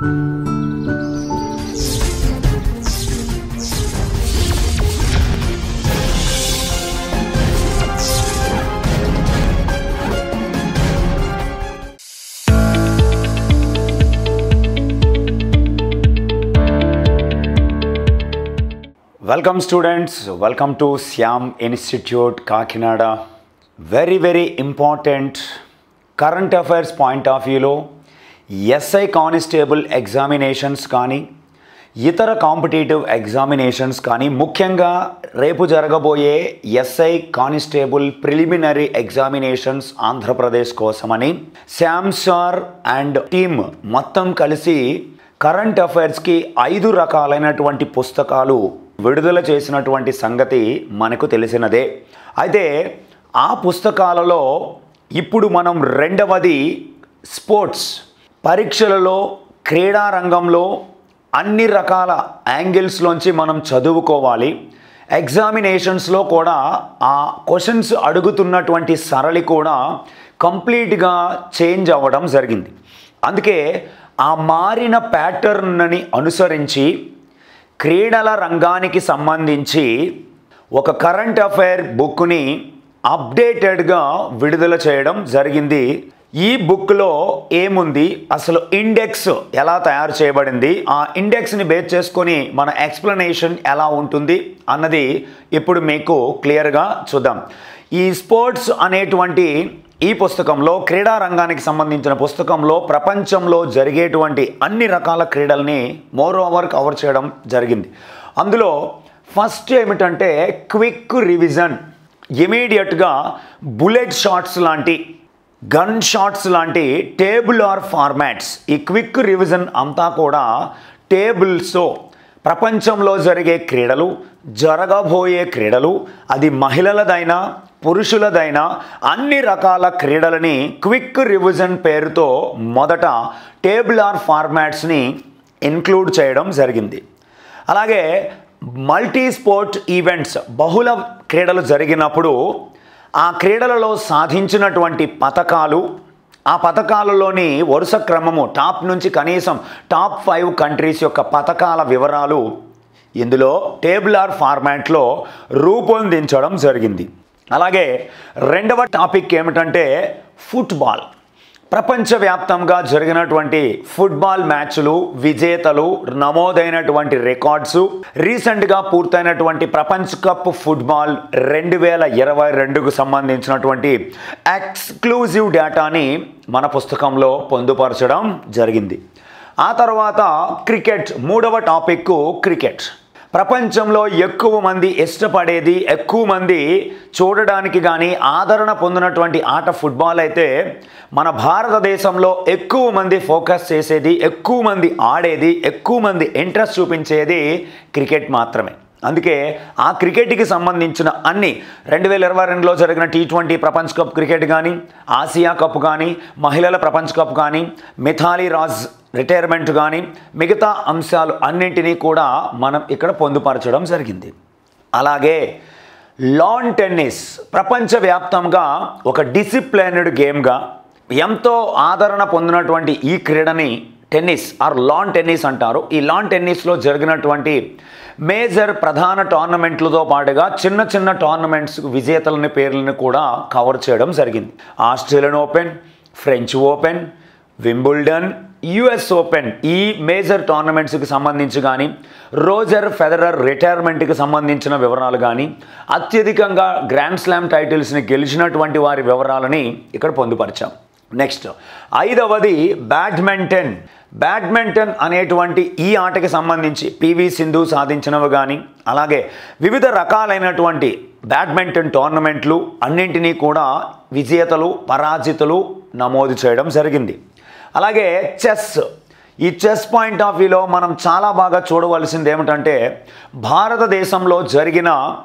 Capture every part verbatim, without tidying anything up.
Welcome students, welcome to Syam Institute Kakinada. Very very important current affairs point of view lo S I constable examinations కానీ ఇతర competitive examinations కానీ ముఖ్యంగా రేపు జరగబోయే S I constable preliminary examinations Andhra Pradesh కోసమని Shyam sir and team మొత్తం కలిసి current అఫైర్స్కి ఐదు రకాలైనటువంటి పుస్తకాలు విడుదల చేసినటువంటి సంగతి మనకు తెలిసినదే. అయితే ఆ పుస్తకాలలో ఇప్పుడు మనం రెండవది స్పోర్ట్స్ పరీక్షలలో క్రీడా రంగంలో అన్ని రకాల యాంగిల్స్లోంచి మనం చదువుకోవాలి. ఎగ్జామినేషన్స్లో కూడా ఆ క్వశ్చన్స్ అడుగుతున్నటువంటి సరళి కూడా కంప్లీట్గా చేంజ్ అవ్వడం జరిగింది. అందుకే ఆ మారిన ప్యాటర్న్ని అనుసరించి క్రీడల రంగానికి సంబంధించి ఒక కరెంట్ అఫైర్ బుక్ని అప్డేటెడ్గా విడుదల చేయడం జరిగింది. ఈ బుక్లో ఏముంది, అసలు ఇండెక్స్ ఎలా తయారు చేయబడింది, ఆ ఇండెక్స్ని బేస్ చేసుకొని మన ఎక్స్ప్లెనేషన్ ఎలా ఉంటుంది అన్నది ఇప్పుడు మీకు క్లియర్గా చూద్దాం. ఈ స్పోర్ట్స్ అనేటువంటి ఈ పుస్తకంలో క్రీడా రంగానికి సంబంధించిన పుస్తకంలో ప్రపంచంలో జరిగేటువంటి అన్ని రకాల క్రీడల్ని మోర్ ఓవర్ కవర్ చేయడం జరిగింది. అందులో ఫస్ట్ ఏమిటంటే క్విక్ రివిజన్. ఇమీడియట్గా బుల్లెట్ షాట్స్ లాంటి గన్ షాట్స్ లాంటి టేబుల్ ఆర్ ఫార్మాట్స్, ఈ క్విక్ రివిజన్ అంతా కూడా టేబుల్స్తో ప్రపంచంలో జరిగే క్రీడలు, జరగబోయే క్రీడలు, అది మహిళలదైనా పురుషులదైనా అన్ని రకాల క్రీడలని క్విక్ రివిజన్ పేరుతో మొదట టేబుల్ ఆర్ ఫార్మాట్స్ని ఇన్క్లూడ్ చేయడం జరిగింది. అలాగే మల్టీ స్పోర్ట్ ఈవెంట్స్, బహుళ క్రీడలు జరిగినప్పుడు ఆ క్రీడలలో సాధించినటువంటి పతకాలు, ఆ పతకాలలోని వరుస క్రమము టాప్ నుంచి కనీసం టాప్ ఫైవ్ కంట్రీస్ యొక్క పతకాల వివరాలు ఇందులో టేబుల్ ఆర్ ఫార్మాట్లో రూపొందించడం జరిగింది. అలాగే రెండవ టాపిక్ ఏమిటంటే ఫుట్బాల్. ప్రపంచవ్యాప్తంగా జరిగినటువంటి ఫుట్బాల్ మ్యాచ్లు, విజేతలు, నమోదైనటువంటి రికార్డ్స్, రీసెంట్గా పూర్తయినటువంటి ప్రపంచ కప్ ఫుట్బాల్ రెండు వేల ఇరవై రెండుకు సంబంధించినటువంటి ఎక్స్క్లూజివ్ డేటాని మన పుస్తకంలో పొందుపరచడం జరిగింది. ఆ తర్వాత క్రికెట్, మూడవ టాపిక్ క్రికెట్. ప్రపంచంలో ఎక్కువ మంది ఇష్టపడేది, ఎక్కువ మంది చూడడానికి కానీ ఆదరణ పొందినటువంటి ఆట ఫుట్బాల్ అయితే మన భారతదేశంలో ఎక్కువ మంది ఫోకస్ చేసేది, ఎక్కువ మంది ఆడేది, ఎక్కువ మంది ఇంట్రెస్ట్ చూపించేది క్రికెట్ మాత్రమే. అందుకే ఆ క్రికెట్కి సంబంధించిన అన్ని రెండు వేల ఇరవై రెండులో జరిగిన టీ ట్వంటీ ప్రపంచ కప్ క్రికెట్ కానీ, ఆసియా కప్ కానీ, మహిళల ప్రపంచ కప్ కానీ, మిథాలీ రాజ్ రిటైర్మెంట్ కానీ, మిగతా అంశాలు అన్నింటినీ కూడా మనం ఇక్కడ పొందుపరచడం జరిగింది. అలాగే లాన్ టెన్నిస్ ప్రపంచవ్యాప్తంగా ఒక డిసిప్లైన్డ్ గేమ్గా ఎంతో ఆదరణ పొందినటువంటి ఈ క్రీడని టెన్నిస్ ఆర్ లాన్ టెన్నిస్ అంటారు. ఈ లాన్ టెన్నిస్లో జరిగినటువంటి మేజర్ ప్రధాన టోర్నమెంట్లతో పాటుగా చిన్న చిన్న టోర్నమెంట్స్ విజేతలని పేర్లను కూడా కవర్ చేయడం జరిగింది. Australian Open, French Open, Wimbledon, US Open, ఈ మేజర్ టోర్నమెంట్స్కి సంబంధించి కానీ, రోజర్ ఫెడరర్ రిటైర్మెంట్కి సంబంధించిన వివరాలు కానీ, అత్యధికంగా గ్రాండ్ స్లామ్ టైటిల్స్ని గెలిచినటువంటి వారి వివరాలని ఇక్కడ పొందుపరిచాం. నెక్స్ట్ ఐదవది బ్యాడ్మింటన్. బ్యాడ్మింటన్ అనేటువంటి ఈ ఆటకి సంబంధించి పివి సింధు సాధించినవి కానీ, అలాగే వివిధ రకాలైనటువంటి బ్యాడ్మింటన్ టోర్నమెంట్లు అన్నింటినీ కూడా విజేతలు, పరాజితులు నమోదు చేయడం జరిగింది. అలాగే చెస్. ఈ చెస్ పాయింట్ ఆఫ్ వ్యూలో మనం చాలా బాగా చూడవలసింది ఏమిటంటే భారతదేశంలో జరిగిన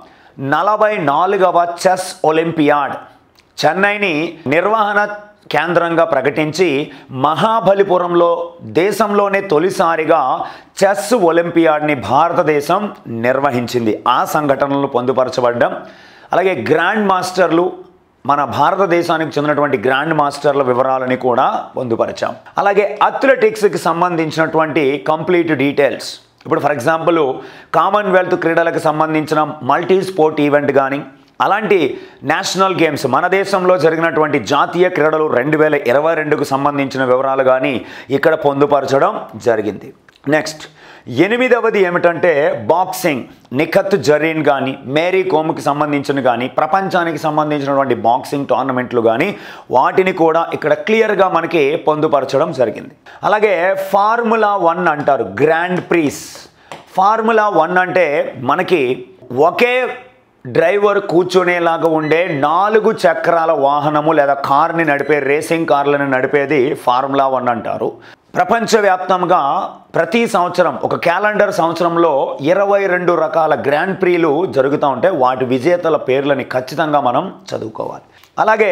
నలభై నాలుగవ చెస్ ఒలింపియాడ్ చెన్నైని నిర్వహణ కేంద్రంగా ప్రకటించి మహాబలిపురంలో దేశంలోనే తొలిసారిగా చెస్ ఒలింపియాడ్ని భారతదేశం నిర్వహించింది. ఆ సంఘటనలు పొందుపరచబడ్డం. అలాగే గ్రాండ్ మాస్టర్లు మన భారతదేశానికి చెందినటువంటి గ్రాండ్ మాస్టర్ల వివరాలని కూడా పొందుపరిచాం. అలాగే అథ్లెటిక్స్కి సంబంధించినటువంటి కంప్లీట్ డీటెయిల్స్, ఇప్పుడు ఫర్ ఎగ్జాంపుల్ కామన్వెల్త్ క్రీడలకు సంబంధించిన మల్టీ స్పోర్ట్ ఈవెంట్ కానీ, అలాంటి నేషనల్ గేమ్స్ మన దేశంలో జరిగినటువంటి జాతీయ క్రీడలు రెండు వేల ఇరవై రెండుకు సంబంధించిన వివరాలు కానీ ఇక్కడ పొందుపరచడం జరిగింది. నెక్స్ట్ ఎనిమిదవది ఏమిటంటే బాక్సింగ్. నిఖత్ జరీన్ కానీ, మేరీ కోమ్కి సంబంధించిన కానీ, ప్రపంచానికి సంబంధించినటువంటి బాక్సింగ్ టోర్నమెంట్లు కానీ వాటిని కూడా ఇక్కడ క్లియర్గా మనకి పొందుపరచడం జరిగింది. అలాగే ఫార్ములా వన్ అంటారు, గ్రాండ్ ప్రీస్. ఫార్ములా వన్ అంటే మనకి ఒకే డ్రైవర్ కూర్చునేలాగా ఉండే నాలుగు చక్రాల వాహనము లేదా కార్ని నడిపే, రేసింగ్ కార్లను నడిపేది ఫార్ములా వన్ అంటారు. ప్రపంచవ్యాప్తంగా ప్రతి సంవత్సరం ఒక క్యాలెండర్ సంవత్సరంలో ఇరవై రెండు రకాల గ్రాండ్ ప్రీలు జరుగుతూ ఉంటే వాటి విజేతల పేర్లని ఖచ్చితంగా మనం చదువుకోవాలి. అలాగే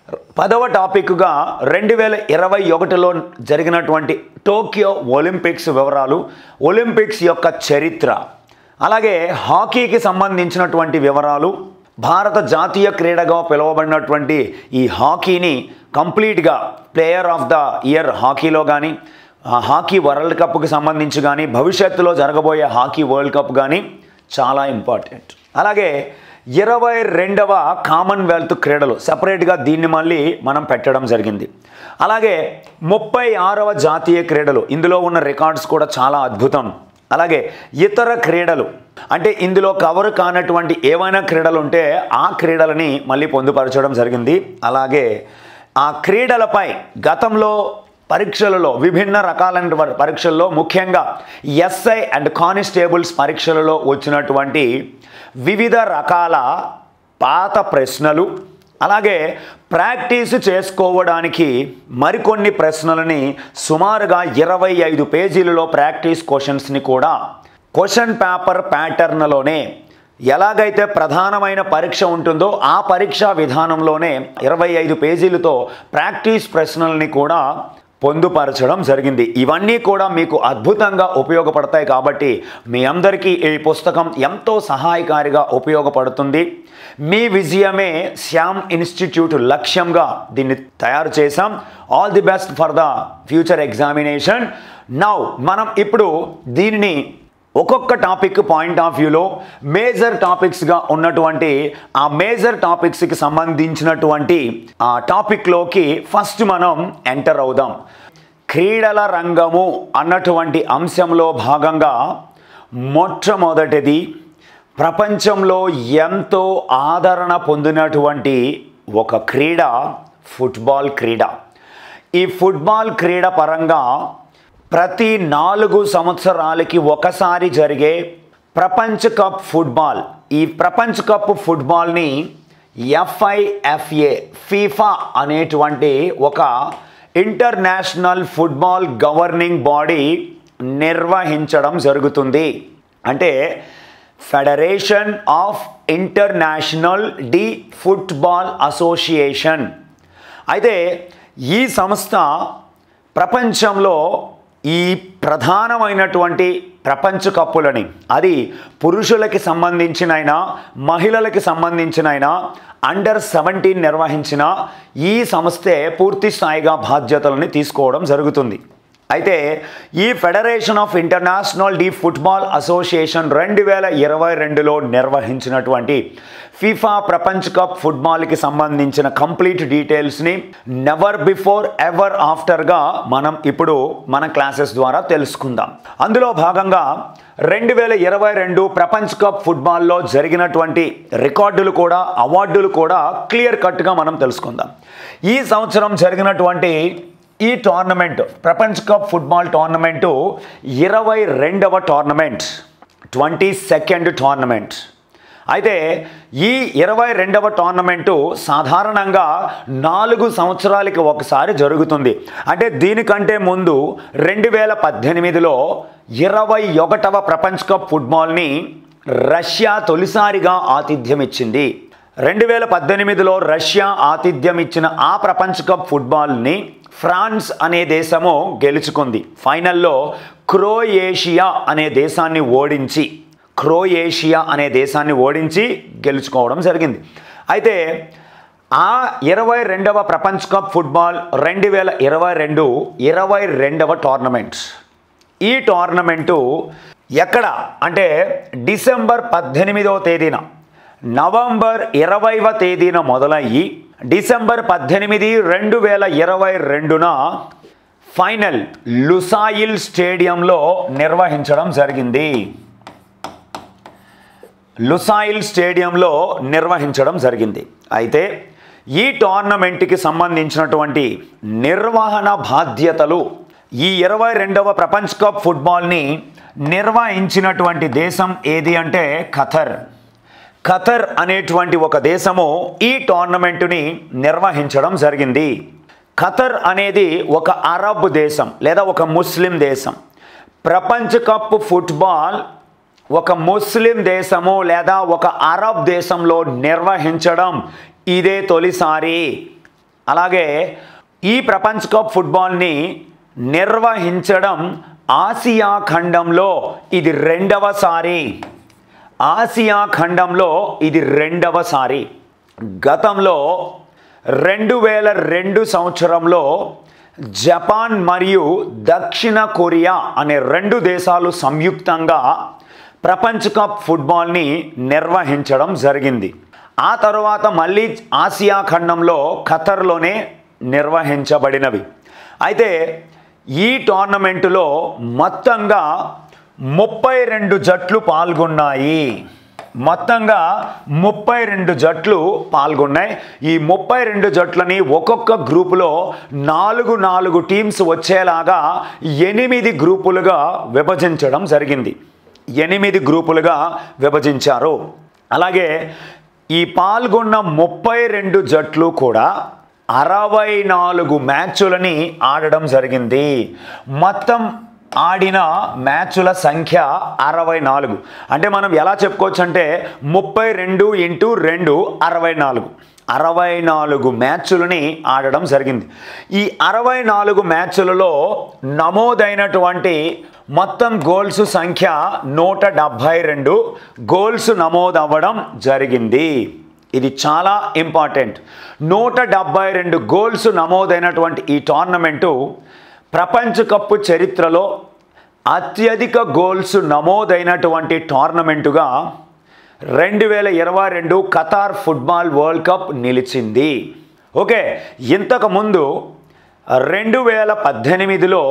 పదవ టాపిక్గా రెండు వేల ఇరవై ఒకటిలో జరిగినటువంటి టోక్యో ఒలింపిక్స్ వివరాలు, ఒలింపిక్స్ యొక్క చరిత్ర, అలాగే హాకీకి సంబంధించినటువంటి వివరాలు, భారత జాతీయ క్రీడగా పిలువబడినటువంటి ఈ హాకీని కంప్లీట్గా ప్లేయర్ ఆఫ్ ద ఇయర్ హాకీలో కానీ, హాకీ వరల్డ్ కప్కి సంబంధించి కానీ, భవిష్యత్తులో జరగబోయే హాకీ వరల్డ్ కప్ కానీ చాలా ఇంపార్టెంట్. అలాగే ఇరవై రెండవ కామన్వెల్త్ క్రీడలు సపరేట్గా దీన్ని మళ్ళీ మనం పెట్టడం జరిగింది. అలాగే ముప్పై ఆరవ జాతీయ క్రీడలు, ఇందులో ఉన్న రికార్డ్స్ కూడా చాలా అద్భుతం. అలాగే ఇతర క్రీడలు అంటే ఇందులో కవర్ కానటువంటి ఏవైనా క్రీడలు ఉంటే ఆ క్రీడలని మళ్ళీ పొందుపరచడం జరిగింది. అలాగే ఆ క్రీడలపై గతంలో పరీక్షలలో, విభిన్న రకాలైన పరీక్షల్లో, ముఖ్యంగా ఎస్ఐ అండ్ కానిస్టేబుల్స్ పరీక్షలలో వచ్చినటువంటి వివిధ రకాల పాత ప్రశ్నలు, అలాగే ప్రాక్టీస్ చేసుకోవడానికి మరికొన్ని ప్రశ్నలని సుమారుగా ఇరవై ఐదు పేజీలలో ప్రాక్టీస్ క్వశ్చన్స్ని కూడా క్వశ్చన్ పేపర్ ప్యాటర్న్లోనే ఎలాగైతే ప్రధానమైన పరీక్ష ఉంటుందో ఆ పరీక్షా విధానంలోనే ఇరవై ఐదు పేజీలతో ప్రాక్టీస్ ప్రశ్నల్ని కూడా పొందుపరచడం జరిగింది. ఇవన్నీ కూడా మీకు అద్భుతంగా ఉపయోగపడతాయి కాబట్టి మీ అందరికీ ఈ పుస్తకం ఎంతో సహాయకారిగా ఉపయోగపడుతుంది. మీ విజయమే శ్యామ్ ఇన్స్టిట్యూట్ లక్ష్యంగా దీన్ని తయారు చేశాం. All the best for the future examination. Now మనం ఇప్పుడు దీనిని ఒక్కొక్క టాపిక్ పాయింట్ ఆఫ్ వ్యూలో మేజర్ టాపిక్స్గా ఉన్నటువంటి ఆ మేజర్ టాపిక్స్కి సంబంధించినటువంటి ఆ టాపిక్లోకి ఫస్ట్ మనం ఎంటర్ అవుదాం. క్రీడల రంగము అన్నటువంటి అంశంలో భాగంగా మొట్టమొదటిది ప్రపంచంలో ఎంతో ఆదరణ పొందినటువంటి ఒక క్రీడ ఫుట్బాల్ క్రీడ. ఈ ఫుట్బాల్ క్రీడ పరంగా ప్రతి నాలుగు సంవత్సరాలకి ఒకసారి జరిగే ప్రపంచ కప్ ఫుట్బాల్, ఈ ప్రపంచ కప్ ఫుట్బాల్ని ఎఫ్ఐఎఫ్ఏ ఫీఫా అనేటువంటి ఒక ఇంటర్నేషనల్ ఫుట్బాల్ గవర్నింగ్ బాడీ నిర్వహించడం జరుగుతుంది. అంటే Federation of International de Football Association. అయితే ఈ సంస్థ ప్రపంచంలో ఈ ప్రధానమైనటువంటి ప్రపంచ కప్పులని, అది పురుషులకి సంబంధించినైనా మహిళలకి సంబంధించినైనా అండర్ సెవెంటీన్ నిర్వహించిన ఈ సంస్థే పూర్తి స్థాయిగా బాధ్యతలని తీసుకోవడం జరుగుతుంది. అయితే ఈ Federation of International de Football Association రెండు వేల ఇరవై రెండులో నిర్వహించినటువంటి ఫీఫా ప్రపంచ కప్ ఫుట్బాల్కి సంబంధించిన కంప్లీట్ డీటెయిల్స్ని నెవర్ బిఫోర్ ఎవర్ ఆఫ్టర్గా మనం ఇప్పుడు మన క్లాసెస్ ద్వారా తెలుసుకుందాం. అందులో భాగంగా రెండు వేల ఇరవై రెండు ప్రపంచ కప్ ఫుట్బాల్లో జరిగినటువంటి రికార్డులు కూడా అవార్డులు కూడా క్లియర్ కట్గా మనం తెలుసుకుందాం. ఈ సంవత్సరం జరిగినటువంటి ఈ టోర్నమెంట్ ప్రపంచ కప్ ఫుట్బాల్ టోర్నమెంటు ఇరవై రెండవ టోర్నమెంట్, ట్వంటీ సెకండ్ టోర్నమెంట్. అయితే ఈ ఇరవై రెండవ టోర్నమెంటు సాధారణంగా నాలుగు సంవత్సరాలకి ఒకసారి జరుగుతుంది. అంటే దీనికంటే ముందు రెండు వేల పద్దెనిమిదిలో ఇరవై ఒకటవ ప్రపంచ కప్ ఫుట్బాల్ని రష్యా తొలిసారిగా ఆతిథ్యం ఇచ్చింది. రెండు వేల పద్దెనిమిదిలో రష్యా ఆతిథ్యం ఇచ్చిన ఆ ప్రపంచ కప్ ఫుట్బాల్ని ఫ్రాన్స్ అనే దేశము గెలుచుకుంది. ఫైనల్లో క్రొయేషియా అనే దేశాన్ని ఓడించి క్రొయేషియా అనే దేశాన్ని ఓడించి గెలుచుకోవడం జరిగింది. అయితే ఆ ఇరవై రెండవ ప్రపంచ కప్ ఫుట్బాల్ రెండు వేల ఇరవై రెండు ఇరవై రెండవ టోర్నమెంట్. ఈ టోర్నమెంటు ఎక్కడ అంటే డిసెంబర్ పద్దెనిమిదవ తేదీన నవంబర్ ఇరవైవ తేదీన మొదలయ్యి డిసెంబర్ పద్దెనిమిది రెండు వేల ఇరవై రెండున ఫైనల్ లుసాయిల్ స్టేడియంలో నిర్వహించడం జరిగింది. లుసాయిల్ స్టేడియంలో నిర్వహించడం జరిగింది. అయితే ఈ టోర్నమెంట్కి సంబంధించినటువంటి నిర్వహణ బాధ్యతలు ఈ ఇరవై రెండవ ప్రపంచ కప్ ఫుట్బాల్ని నిర్వహించినటువంటి దేశం ఏది అంటే ఖతర్. ఖతర్ అనేటువంటి ఒక దేశము ఈ టోర్నమెంటుని నిర్వహించడం జరిగింది. ఖతర్ అనేది ఒక అరబ్ దేశం లేదా ఒక ముస్లిం దేశం. ప్రపంచ కప్ ఫుట్బాల్ ఒక ముస్లిం దేశము లేదా ఒక అరబ్ దేశంలో నిర్వహించడం ఇదే తొలిసారి. అలాగే ఈ ప్రపంచ కప్ ఫుట్బాల్ని నిర్వహించడం ఆసియా ఖండంలో ఇది రెండవసారి. ఆసియా ఖండంలో ఇది రెండవసారి. గతంలో రెండు వేల రెండు సంవత్సరంలో జపాన్ మరియు దక్షిణ కొరియా అనే రెండు దేశాలు సంయుక్తంగా ప్రపంచ కప్ ఫుట్బాల్ని నిర్వహించడం జరిగింది. ఆ తర్వాత మళ్ళీ ఆసియా ఖండంలో ఖతర్లోనే నిర్వహించబడినవి. అయితే ఈ టోర్నమెంటులో మొత్తంగా ముప్పై రెండు జట్లు పాల్గొన్నాయి. మొత్తంగా ముప్పై రెండు జట్లు పాల్గొన్నాయి. ఈ ముప్పై రెండు జట్లని ఒక్కొక్క గ్రూపులో నాలుగు నాలుగు టీమ్స్ వచ్చేలాగా ఎనిమిది గ్రూపులుగా విభజించడం జరిగింది. ఎనిమిది గ్రూపులుగా విభజించారు. అలాగే ఈ పాల్గొన్న ముప్పై రెండు జట్లు కూడా అరవై నాలుగు మ్యాచ్లని ఆడడం జరిగింది. మొత్తం ఆడిన మ్యాచ్ల సంఖ్య అరవై నాలుగు. అంటే మనం ఎలా చెప్పుకోవచ్చు అంటే ముప్పై రెండు ఇంటూ రెండు అరవై నాలుగు అరవై నాలుగు మ్యాచ్లని ఆడడం జరిగింది. ఈ అరవై నాలుగు మ్యాచ్లలో నమోదైనటువంటి మొత్తం గోల్స్ సంఖ్య నూట డెబ్భై రెండు గోల్స్ నమోదవ్వడం జరిగింది. ఇది చాలా ఇంపార్టెంట్. నూట డెబ్భై రెండు గోల్స్ నమోదైనటువంటి ఈ టోర్నమెంటు ప్రపంచ కప్ చరిత్రలో అత్యధిక గోల్స్ నమోదైనటువంటి టోర్నమెంటుగా రెండు వేల ఇరవై రెండు ఖతార్ ఫుట్బాల్ వరల్డ్ కప్ నిలిచింది. ఓకే, ఇంతకుముందు రెండు వేల పద్దెనిమిదిలో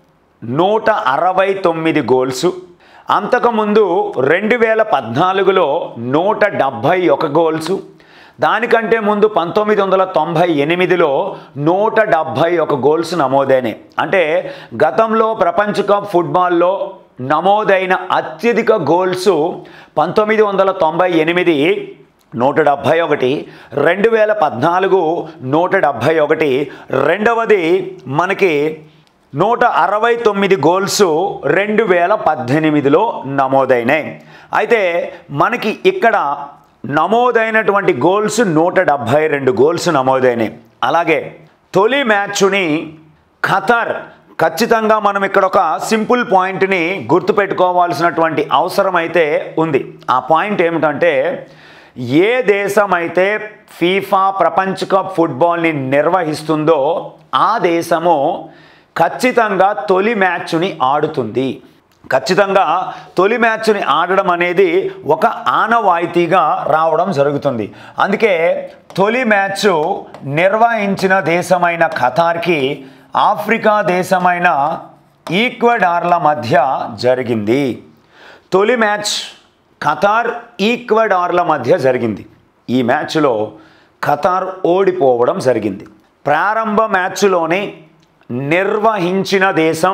నూట అరవై తొమ్మిది గోల్స్, అంతకుముందు రెండు వేల పద్నాలుగులో నూట డెబ్భై ఒక గోల్స్, దానికంటే ముందు పంతొమ్మిది వందల తొంభై ఎనిమిదిలో నూట డెబ్భై ఒక గోల్స్ నమోదైనాయి. అంటే గతంలో ప్రపంచ కప్ ఫుట్బాల్లో నమోదైన అత్యధిక గోల్స్ పంతొమ్మిది వందల తొంభై ఎనిమిది నూట డెబ్భై ఒకటి, రెండు వేల పద్నాలుగు నూట డెబ్భై ఒకటి, రెండవది మనకి నూట అరవై తొమ్మిది గోల్స్ రెండు వేల పద్దెనిమిదిలో నమోదైనాయి. అయితే మనకి ఇక్కడ నమోదైనటువంటి గోల్స్ నూట డెబ్భై రెండు గోల్స్ నమోదైనాయి. అలాగే తొలి మ్యాచ్ని ఖతర్, ఖచ్చితంగా మనం ఇక్కడ ఒక సింపుల్ పాయింట్ని గుర్తుపెట్టుకోవాల్సినటువంటి అవసరం అయితే ఉంది. ఆ పాయింట్ ఏమిటంటే ఏ దేశం అయితే ఫీఫా ప్రపంచ కప్ ఫుట్బాల్ని నిర్వహిస్తుందో ఆ దేశము ఖచ్చితంగా తొలి మ్యాచ్ని ఆడుతుంది. ఖచ్చితంగా తొలి మ్యాచ్ని ఆడడం అనేది ఒక ఆనవాయితీగా రావడం జరుగుతుంది. అందుకే తొలి మ్యాచ్ నిర్వహించిన దేశమైన ఖతార్కి ఆఫ్రికా దేశమైన ఈక్వెడార్ల మధ్య జరిగింది. తొలి మ్యాచ్ ఖతార్ ఈక్వెడార్ల మధ్య జరిగింది. ఈ మ్యాచ్లో ఖతార్ ఓడిపోవడం జరిగింది. ప్రారంభ మ్యాచ్లోనే నిర్వహించిన దేశం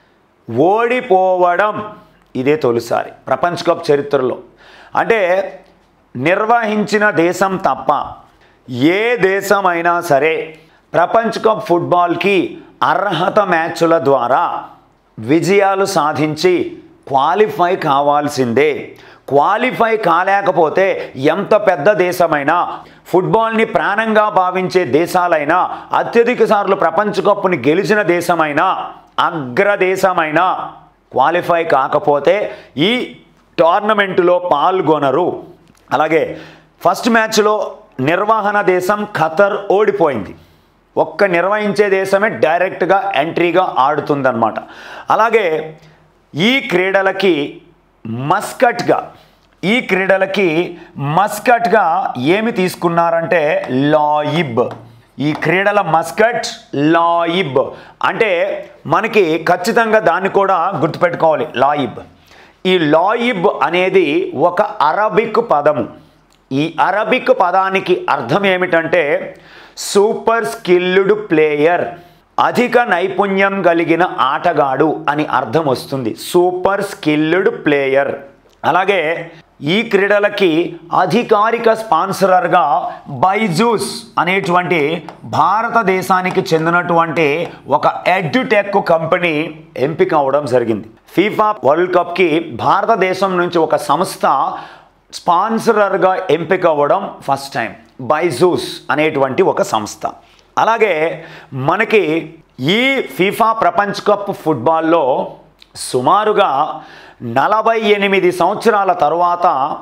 ఓడిపోవడం ఇదే తొలిసారి ప్రపంచ కప్ చరిత్రలో. అంటే నిర్వహించిన దేశం తప్ప ఏ దేశమైనా సరే ప్రపంచ కప్ ఫుట్బాల్కి అర్హత మ్యాచ్ల ద్వారా విజయాలు సాధించి క్వాలిఫై కావాల్సిందే. క్వాలిఫై కాలేకపోతే ఎంత పెద్ద దేశమైనా, ఫుట్బాల్ని ప్రాణంగా భావించే దేశాలైనా, అత్యధిక సార్లు ప్రపంచ కప్ని గెలిచిన దేశమైనా, అగ్రదేశమైనా క్వాలిఫై కాకపోతే ఈ టోర్నమెంటులో పాల్గొనరు. అలాగే ఫస్ట్ మ్యాచ్లో నిర్వహణ దేశం ఖతర్ ఓడిపోయింది. ఒక్క నిర్వహించే దేశమే డైరెక్ట్గా ఎంట్రీగా ఆడుతుందన్నమాట. అలాగే ఈ క్రీడలకి మస్కట్గా ఈ క్రీడలకి మస్కట్గా ఏమి తీసుకున్నారంటే లాయిబ్. ఈ క్రీడల మస్కట్ లాయిబ్ అంటే మనకి ఖచ్చితంగా దాన్ని కూడా గుర్తుపెట్టుకోవాలి. లాయిబ్ ఈ లాయిబ్ అనేది ఒక అరబిక్ పదము. ఈ అరబిక్ పదానికి అర్థం ఏమిటంటే సూపర్ స్కిల్డ్ ప్లేయర్, అధిక నైపుణ్యం కలిగిన ఆటగాడు అని అర్థం వస్తుంది. Super skilled player. అలాగే ఈ క్రీడలకి అధికారిక స్పాన్సరర్గా బైజూస్ అనేటువంటి భారతదేశానికి చెందినటువంటి ఒక ఎడ్యుటెక్ కంపెనీ ఎంపిక అవడం జరిగింది. ఫీఫా వరల్డ్ కప్కి భారతదేశం నుంచి ఒక సంస్థ స్పాన్సరర్గా ఎంపిక అవ్వడం ఫస్ట్ టైం. బైజూస్ అనేటువంటి ఒక సంస్థ. అలాగే మనకి ఈ ఫీఫా ప్రపంచ కప్ ఫుట్బాల్లో సుమారుగా నలభై ఎనిమిది సంవత్సరాల తర్వాత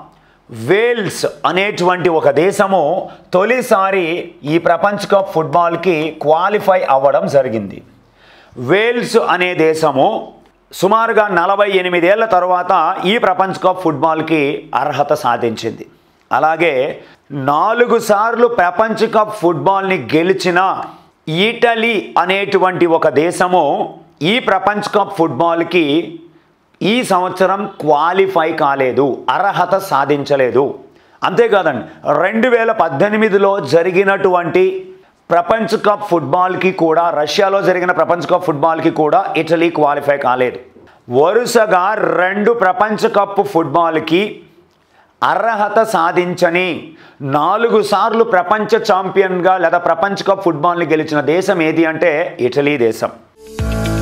వేల్స్ అనేటువంటి ఒక దేశము తొలిసారి ఈ ప్రపంచ కప్ ఫుట్బాల్కి క్వాలిఫై అవ్వడం జరిగింది. వేల్స్ అనే దేశము సుమారుగా నలభై ఎనిమిదేళ్ల తర్వాత ఈ ప్రపంచ కప్ ఫుట్బాల్కి అర్హత సాధించింది. అలాగే నాలుగు సార్లు ప్రపంచ కప్ ఫుట్బాల్ని గెలిచిన ఇటలీ అనేటువంటి ఒక దేశము ఈ ప్రపంచ కప్ ఫుట్బాల్కి ఈ సంవత్సరం క్వాలిఫై కాలేదు, అర్హత సాధించలేదు. అంతేకాదండి, రెండు వేల పద్దెనిమిదిలో జరిగినటువంటి ప్రపంచ కప్ ఫుట్బాల్కి కూడా, రష్యాలో జరిగిన ప్రపంచ కప్ ఫుట్బాల్కి కూడా ఇటలీ క్వాలిఫై కాలేదు. వరుసగా రెండు ప్రపంచ కప్ ఫుట్బాల్కి అర్హత సాధించని, నాలుగు సార్లు ప్రపంచ ఛాంపియన్గా లేదా ప్రపంచ కప్ ఫుట్బాల్ని గెలిచిన దేశం ఏది అంటే ఇటలీ దేశం.